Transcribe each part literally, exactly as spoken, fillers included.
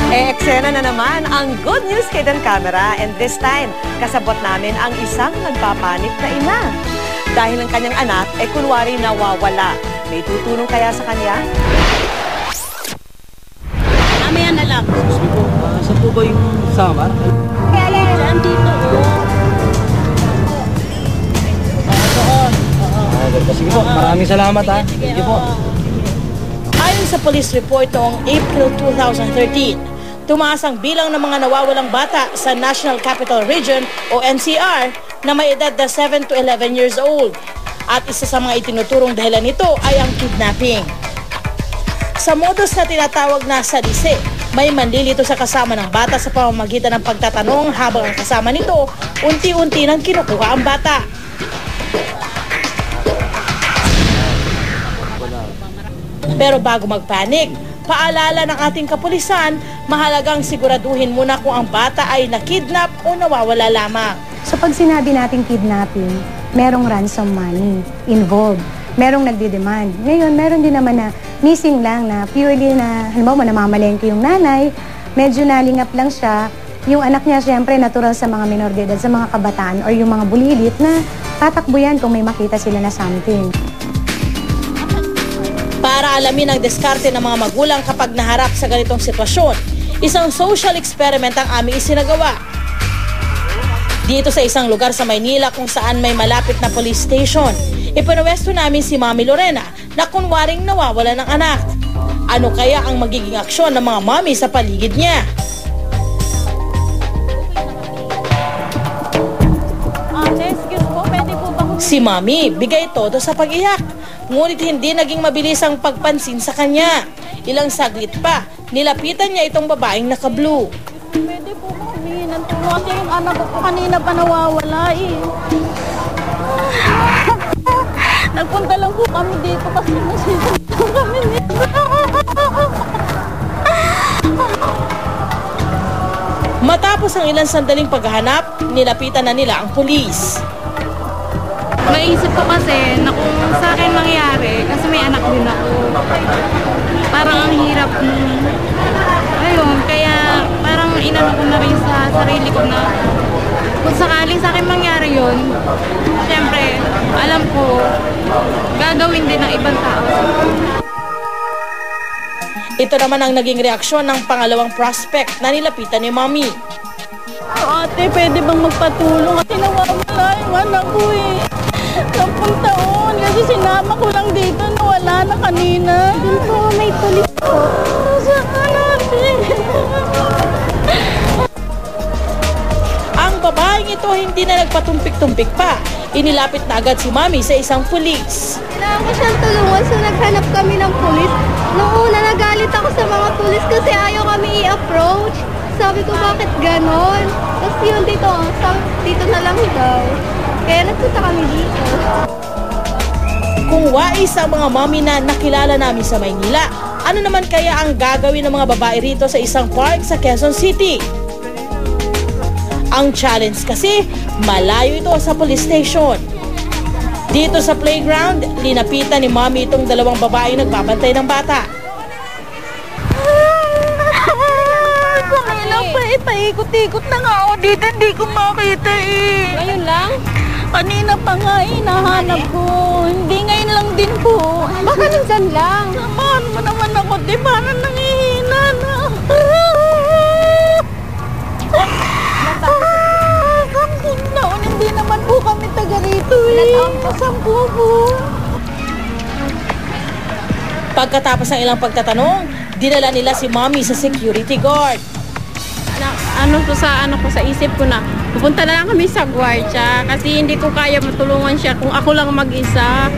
E eksena na naman ang good news hidden camera, and this time, kasabot namin ang isang nagpapanik na ina. Dahil ang kanyang anak ay kunwari nawawala. May tutulong kaya sa kanya? Mamaya na lang. Sige po, uh, saan po ba yung Samar? Kaya lang dito. Doon. Sige po, maraming salamat ha. Sige po. Ayon sa police report noong April two thousand thirteen, tumaas ang bilang ng mga nawawalang bata sa National Capital Region o N C R na may edad na seven to eleven years old. At isa sa mga itinuturong dahilan nito ay ang kidnapping. Sa modus na tinatawag na sadise, may manlilito sa kasama ng bata sa pamamagitan ng pagtatanong habang ang kasama nito unti-unti nang kinukuha ang bata. Pero bago magpanik, paalala ng ating kapulisan, mahalagang siguraduhin muna kung ang bata ay nakidnap o nawawala lamang. So pag sinabi nating kidnapping, merong ransom money involved, merong nagdidemand. Ngayon, meron din naman na missing lang na purely na, halimbawa, namamalengke yung nanay, medyo nalingap lang siya, yung anak niya syempre natural sa mga minor de edad, sa mga kabataan or yung mga bulilit na tatakbo yan kung may makita sila na something. Para alamin ang diskarte ng mga magulang kapag naharap sa ganitong sitwasyon, isang social experiment ang aming isinagawa. Dito sa isang lugar sa Maynila kung saan may malapit na police station, ipinuwesto namin si Mami Lorena na kunwaring nawawala ng anak. Ano kaya ang magiging aksyon ng mga mami sa paligid niya? Si Mami bigay todo sa pag-iyak. Ngunit hindi naging mabilis ang pagpansin sa kanya. Ilang saglit pa, nilapitan niya itong babaeng naka-blue. Pwede po mo humingi ng tulong kasi yung anak ko kanina pa nawawala eh. Nagpunta lang po kami dito kasi nasisipin kami dito. Matapos ang ilang sandaling paghahanap, nilapitan na nila ang pulis. Naisip ko kasi na kung sa akin mangyari, kasi may anak din ako. Parang ang hirap nung, ayun, kaya parang inano ko na rin sa sarili ko na kung sakaling sa akin mangyari yun, syempre, alam ko, gagawin din ng ibang tao. Ito naman ang naging reaksyon ng pangalawang prospect na nilapitan ni Mami. Ate, pwede bang magpatulong kasi nawawala yung anak ko eh. Sampung taon kasi sinama ko lang dito na wala na kanina. Doon po may pulis po. Saan natin? Ang babaeng ito hindi na nagpatumpik-tumpik pa. Inilapit na agad si Mami sa isang pulis. Kailangan ko siyang tulungan, so naghanap kami ng pulis. Noong una nagalit ako sa mga pulis kasi ayaw kami i-approach. Sabi ko, bakit ganon? Tapos yun dito, sabi, dito na lang daw. Kaya nagpunta kami dito. Kung wais ang mga mami na nakilala namin sa Maynila, ano naman kaya ang gagawin ng mga babae rito sa isang park sa Quezon City? Ang challenge kasi, malayo ito sa police station. Dito sa playground, linapitan ni Mami itong dalawang babaeng nagbabantay ng bata. Kanina pa eh, paikot-ikot na nga ako dito, hindi ko makita eh. Ngayon lang? Kanina pa nga eh, nahanap ko. Hindi ngayon lang din po. Baka nandyan lang. Samahan mo naman ako, di parang nangihina na. Sampung taon, hindi naman po kami taga rito eh. Sampu po. Pagkatapos ng ilang pagtatanong, dinala nila si Mami sa security guard. Ano ko sa ano ko sa isip ko na pupunta na lang kami sa gwardiya kasi hindi ko kaya matulungan siya kung ako lang mag-isa.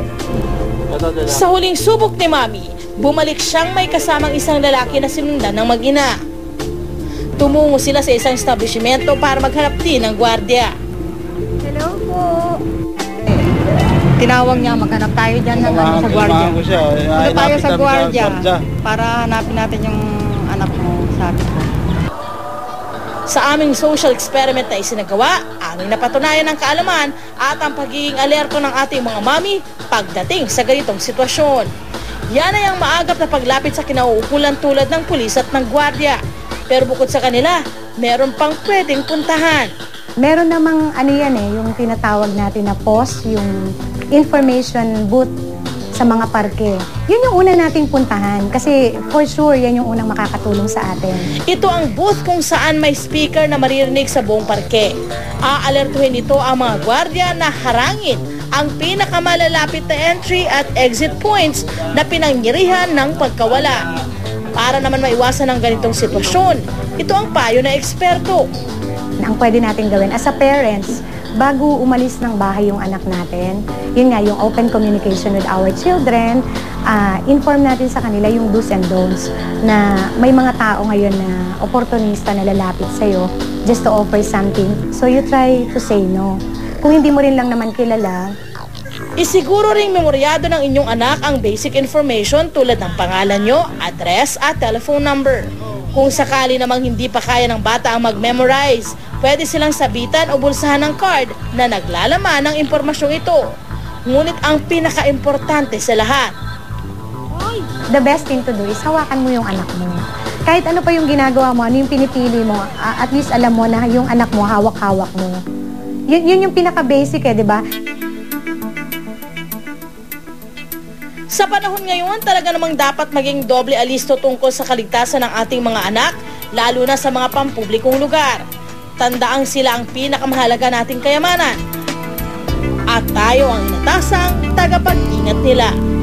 Sa huling subok ni Mami, bumalik siyang may kasamang isang lalaki na sinundan ng mag-ina. Tumungo sila sa isang establishmento para maghanap din ng gwardiya. Hello po. Tinawag niya, maghanap tayo dyan ng ano, sa gwardiya. Punta tayo sa gwardiya para hanapin natin yung anak mo, sabi ko. Sa aming social experiment na isinagawa, aming napatunayan ang kaalaman at ang pagiging alerto ng ating mga mami pagdating sa ganitong sitwasyon. Yan ay ang maagap na paglapit sa kinauukulan tulad ng pulis at ng gwardiya. Pero bukod sa kanila, meron pang pwedeng puntahan. Meron namang ano yan eh, yung tinatawag natin na P O S, yung information booth sa mga parke. Yun yung una nating puntahan kasi for sure yan yung unang makakatulong sa atin. Ito ang booth kung saan may speaker na maririnig sa buong parke. Aalertuhin ito ang mga gwardiya na harangin ang pinakamalalapit na entry at exit points na pinangyarihan ng pagkawala. Para naman maiwasan ang ganitong sitwasyon, ito ang payo na eksperto. Ang pwede natin gawin as a parents, bago umalis ng bahay yung anak natin, yun nga, yung open communication with our children, uh, inform natin sa kanila yung do's and don'ts na may mga tao ngayon na oportunista na lalapit sa'yo just to offer something. So you try to say no. Kung hindi mo rin lang naman kilala, isiguro ring memoryado ng inyong anak ang basic information tulad ng pangalan nyo, address at telephone number. Kung sakali namang hindi pa kaya ng bata ang mag-memorize, pwede silang sabitan o bulsahan ng card na naglalaman ng impormasyong ito. Ngunit ang pinaka-importante sa lahat, the best thing to do is hawakan mo yung anak mo. Kahit ano pa yung ginagawa mo, ano yung pinipili mo, uh, at least alam mo na yung anak mo, hawak-hawak mo. Yun, yun yung pinaka-basic eh, di ba? Sa panahon ngayon, talaga namang dapat maging doble alisto tungkol sa kaligtasan ng ating mga anak, lalo na sa mga pampublikong lugar. Tandaang sila ang pinakamahalaga nating kayamanan. At tayo ang inatasang tagapag-ingat nila.